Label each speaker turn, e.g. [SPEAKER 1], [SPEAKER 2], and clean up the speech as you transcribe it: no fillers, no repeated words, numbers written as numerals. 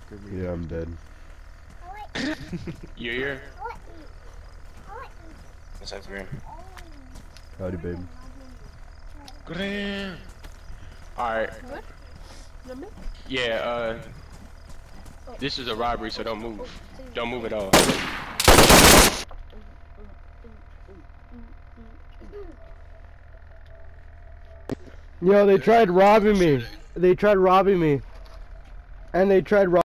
[SPEAKER 1] Yeah, I'm dead.
[SPEAKER 2] You're here? What's up, Green?
[SPEAKER 1] Howdy, babe.
[SPEAKER 2] Green! Alright. Yeah, this is a robbery, so don't move. Don't move at all.
[SPEAKER 1] Yo, they tried robbing me. They tried robbing me. And they tried robbing